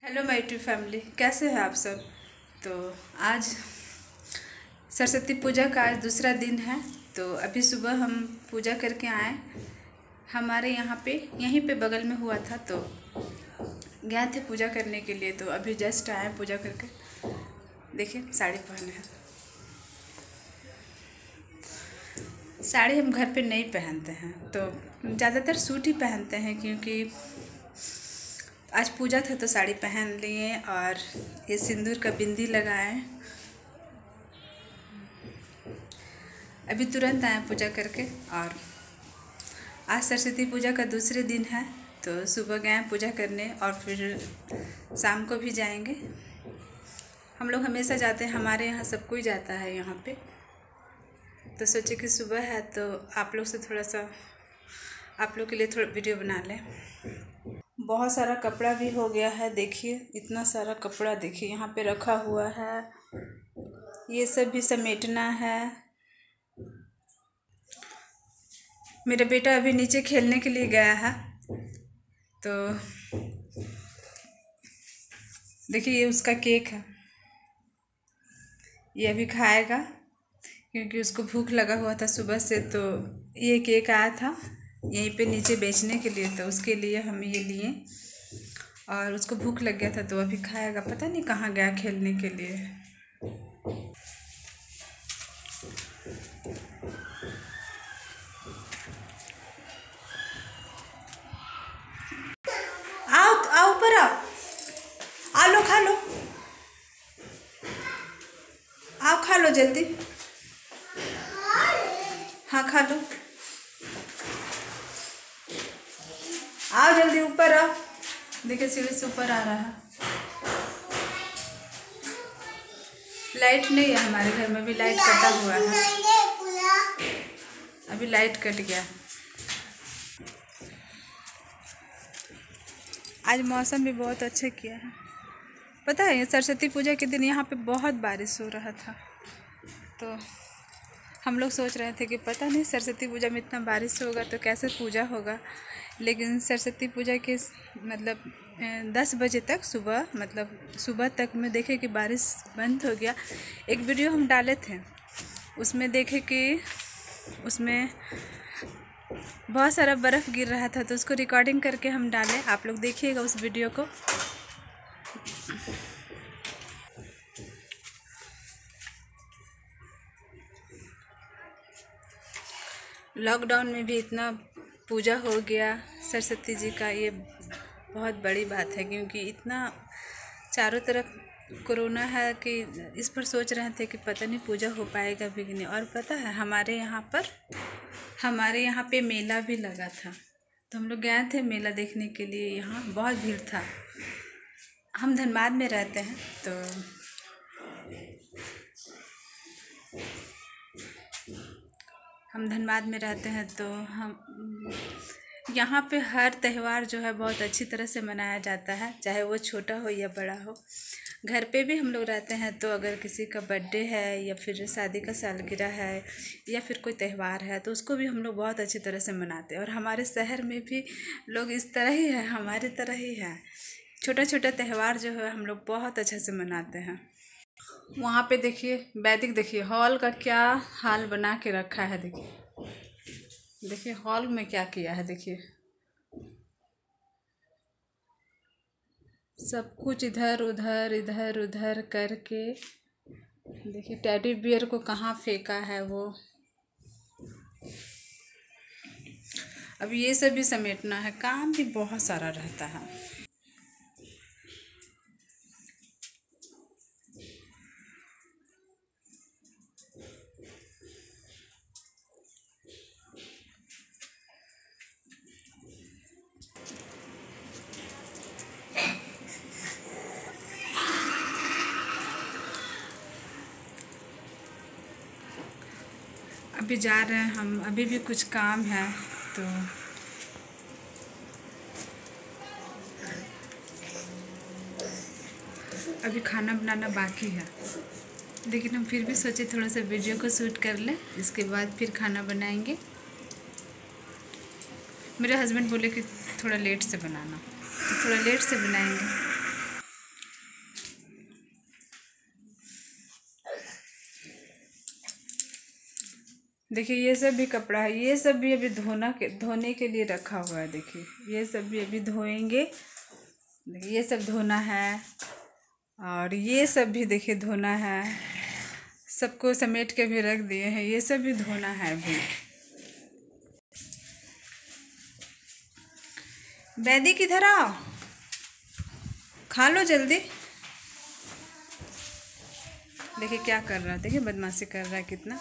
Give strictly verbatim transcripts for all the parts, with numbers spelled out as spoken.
Hello my true family, कैसे हैं आप सब। तो आज सरस्वती पूजा का आज दूसरा दिन है। तो अभी सुबह हम पूजा करके आए। हमारे यहाँ पे यहीं पे बगल में हुआ था, तो गए थे पूजा करने के लिए। तो अभी जस्ट आए पूजा करके। देखिए साड़ी पहने हैं। साड़ी हम घर पे नहीं पहनते हैं, तो ज़्यादातर सूट ही पहनते हैं, क्योंकि आज पूजा था तो साड़ी पहन लिए और ये सिंदूर का बिंदी लगाए। अभी तुरंत आए पूजा करके। और आज सरस्वती पूजा का दूसरे दिन है, तो सुबह गए पूजा करने और फिर शाम को भी जाएंगे। हम लोग हमेशा जाते हैं, हमारे यहाँ सब कोई जाता है यहाँ पे। तो सोचे कि सुबह है तो आप लोग से थोड़ा सा आप लोग के लिए थोड़ा वीडियो बना लें। बहुत सारा कपड़ा भी हो गया है। देखिए इतना सारा कपड़ा, देखिए यहाँ पे रखा हुआ है। ये सब भी समेटना है। मेरा बेटा अभी नीचे खेलने के लिए गया है। तो देखिए ये उसका केक है, ये अभी खाएगा क्योंकि उसको भूख लगा हुआ था सुबह से। तो ये केक आया था यहीं पे नीचे बेचने के लिए, तो उसके लिए हम ये लिए और उसको भूख लग गया था तो अभी खाएगा। पता नहीं कहाँ गया खेलने के लिए। आओ आओ ऊपर आओ, आ लो खा लो, आओ खा लो जल्दी। हाँ खा लो, आओ जल्दी ऊपर आओ। देखिए सीढ़ी से ऊपर आ रहा है। लाइट नहीं है हमारे घर में, भी लाइट कटा हुआ है। अभी लाइट कट गया। आज मौसम भी बहुत अच्छा किया है। पता है सरस्वती पूजा के दिन यहाँ पे बहुत बारिश हो रहा था। तो हम लोग सोच रहे थे कि पता नहीं सरस्वती पूजा में इतना बारिश होगा तो कैसे पूजा होगा। लेकिन सरस्वती पूजा के मतलब दस बजे तक सुबह मतलब सुबह तक में देखे कि बारिश बंद हो गया। एक वीडियो हम डाले थे, उसमें देखे कि उसमें बहुत सारा बर्फ़ गिर रहा था, तो उसको रिकॉर्डिंग करके हम डालें। आप लोग देखिएगा उस वीडियो को। लॉकडाउन में भी इतना पूजा हो गया सरस्वती जी का, ये बहुत बड़ी बात है। क्योंकि इतना चारों तरफ कोरोना है कि इस पर सोच रहे थे कि पता नहीं पूजा हो पाएगा भी कि नहीं। और पता है हमारे यहाँ पर हमारे यहाँ पे मेला भी लगा था, तो हम लोग गए थे मेला देखने के लिए। यहाँ बहुत भीड़ था। हम धनबाद में रहते हैं, तो हम धनबाद में रहते हैं तो हम यहाँ पे हर त्यौहार जो है बहुत अच्छी तरह से मनाया जाता है, चाहे वो छोटा हो या बड़ा हो। घर पे भी हम लोग रहते हैं, तो अगर किसी का बर्थडे है या फिर शादी का सालगिरह है या फिर कोई त्यौहार है तो उसको भी हम लोग बहुत अच्छी तरह से मनाते हैं। और हमारे शहर में भी लोग इस तरह ही है, हमारी तरह ही है। छोटा छोटा त्यौहार जो है हम लोग बहुत अच्छे से मनाते हैं। वहाँ पे देखिए वैदिक, देखिए हॉल का क्या हाल बना के रखा है। देखिए देखिए हॉल में क्या किया है। देखिए सब कुछ इधर उधर इधर उधर करके। देखिए टेडी बियर को कहाँ फेंका है वो। अब ये सब भी समेटना है, काम भी बहुत सारा रहता है। अभी जा रहे हैं हम, अभी भी कुछ काम है। तो अभी खाना बनाना बाकी है, लेकिन हम फिर भी सोचे थोड़ा सा वीडियो को शूट कर लें, इसके बाद फिर खाना बनाएंगे। मेरे हस्बैंड बोले कि थोड़ा लेट से बनाना, तो थोड़ा लेट से बनाएंगे। देखिए ये सब भी कपड़ा है, ये सब भी अभी धोना के धोने के लिए रखा हुआ है। देखिए ये सब भी अभी धोएंगे। देखिए ये सब धोना है और ये सब भी देखिए धोना है। सबको समेट के भी रख दिए हैं, ये सब भी धोना है अभी। बैदी किधर आओ, खा लो जल्दी। देखिए क्या कर रहा है, देखिए बदमाशी कर रहा है कितना।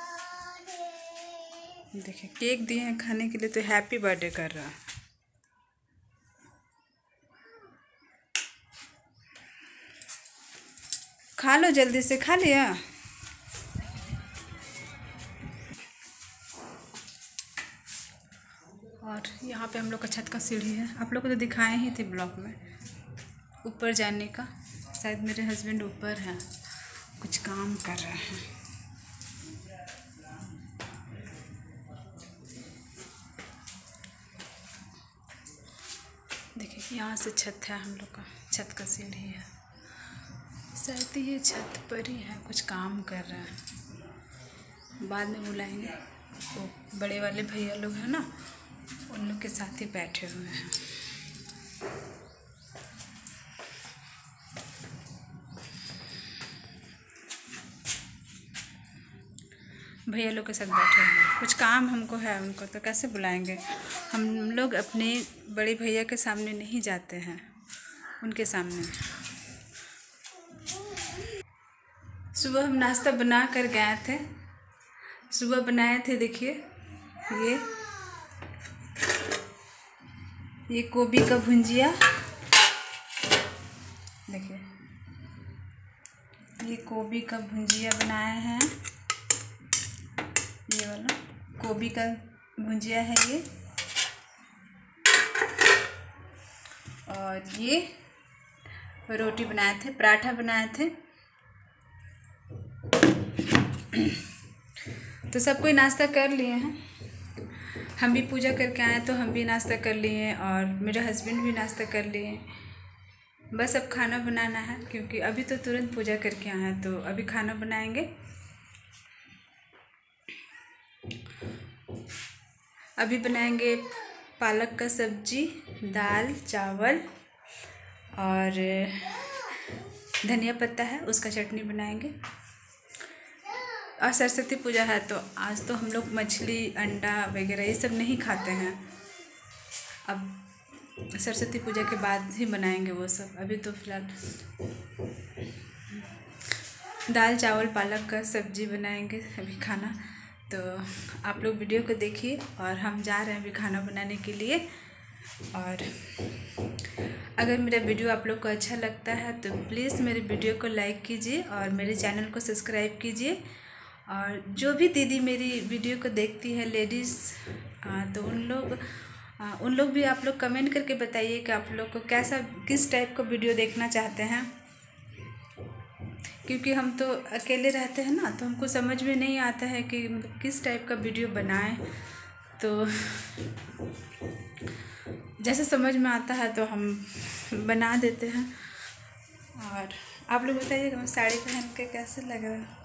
देखिए केक दिए हैं खाने के लिए तो हैप्पी बर्थडे कर रहा है। खा लो जल्दी से, खा लिया। और यहाँ पे हम लोग का छत का सीढ़ी है, आप लोग को तो दिखाए ही थे ब्लॉग में। ऊपर जाने का, शायद मेरे हस्बैंड ऊपर हैं, कुछ काम कर रहे हैं। देखिए यहाँ से छत है, हम लोग का छत का सीढ़ी है। शायद ये छत पर ही है, कुछ काम कर रहा है। बाद में बुलाएंगे, वो बड़े वाले भैया लोग हैं ना, उन लोग के साथ ही बैठे हुए हैं। भैया लोग के साथ बैठे हैं, कुछ काम हमको है, उनको तो कैसे बुलाएंगे। हम लोग अपने बड़े भैया के सामने नहीं जाते हैं, उनके सामने। सुबह हम नाश्ता बना कर गए थे, सुबह बनाए थे। देखिए ये ये गोभी का भुंजिया, देखिए ये गोभी का भुंजिया बनाए हैं। ये वाला गोभी का भुंजिया है ये। और ये रोटी बनाए थे, पराठा बनाए थे। तो सब कोई नाश्ता कर लिए हैं। हम भी पूजा करके आए तो हम भी नाश्ता कर लिए और मेरे हस्बैंड भी नाश्ता कर लिए। बस अब खाना बनाना है, क्योंकि अभी तो तुरंत पूजा करके आए हैं, तो अभी खाना बनाएंगे। अभी बनाएंगे पालक का सब्जी, दाल चावल और धनिया पत्ता है उसका चटनी बनाएंगे। और सरस्वती पूजा है तो आज तो हम लोग मछली अंडा वगैरह ये सब नहीं खाते हैं। अब सरस्वती पूजा के बाद ही बनाएंगे वो सब। अभी तो फिलहाल दाल चावल पालक का सब्जी बनाएंगे अभी खाना। तो आप लोग वीडियो को देखिए और हम जा रहे हैं अभी खाना बनाने के लिए। और अगर मेरा वीडियो आप लोग को अच्छा लगता है तो प्लीज़ मेरे वीडियो को लाइक कीजिए और मेरे चैनल को सब्सक्राइब कीजिए। और जो भी दीदी मेरी वीडियो को देखती है लेडीज़, तो उन लोग उन लोग भी आप लोग कमेंट करके बताइए कि आप लोग को कैसा किस टाइप का वीडियो देखना चाहते हैं। क्योंकि हम तो अकेले रहते हैं ना, तो हमको समझ में नहीं आता है कि किस टाइप का वीडियो बनाएं। तो जैसे समझ में आता है तो हम बना देते हैं। और आप लोग बताइएगा मैं साड़ी पहन के कैसे लग रहा है।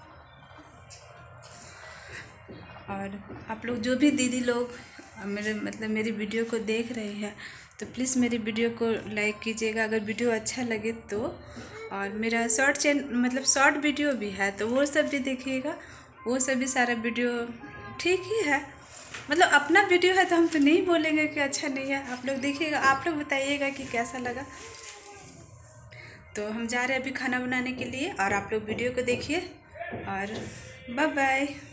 और आप लोग जो भी दीदी लोग मेरे मतलब मेरी वीडियो को देख रही है तो प्लीज़ मेरी वीडियो को लाइक कीजिएगा अगर वीडियो अच्छा लगे तो। और मेरा शॉर्ट चैन मतलब शॉर्ट वीडियो भी है तो वो सब भी देखिएगा, वो सब भी सारा वीडियो ठीक ही है। मतलब अपना वीडियो है तो हम तो नहीं बोलेंगे कि अच्छा नहीं है। आप लोग देखिएगा, आप लोग बताइएगा कि कैसा लगा। तो हम जा रहे हैं अभी खाना बनाने के लिए और आप लोग वीडियो को देखिए और बाय बाय।